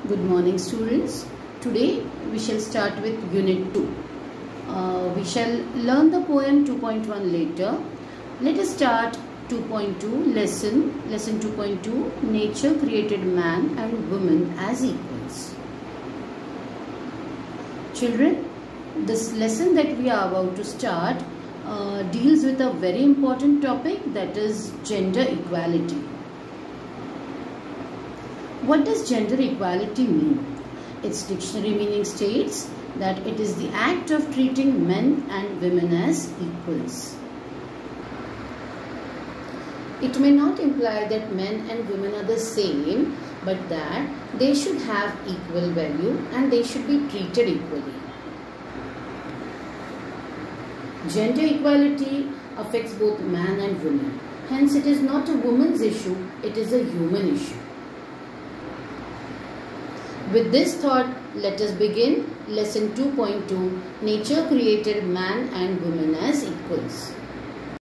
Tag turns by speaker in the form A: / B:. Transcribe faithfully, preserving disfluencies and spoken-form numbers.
A: Good morning, students. Today we shall start with Unit two. Uh, we shall learn the poem two point one later. Let us start two point two lesson. Lesson two point two, Nature created man and woman as equals. Children, this lesson that we are about to start uh, deals with a very important topic, that is gender equality. What does gender equality mean? Its dictionary meaning states that it is the act of treating men and women as equals. It may not imply that men and women are the same, but that they should have equal value and they should be treated equally. Gender equality affects both man and woman. Hence, it is not a woman's issue, it is a human issue. With this thought, let us begin lesson two point two, Nature created man and woman as equals.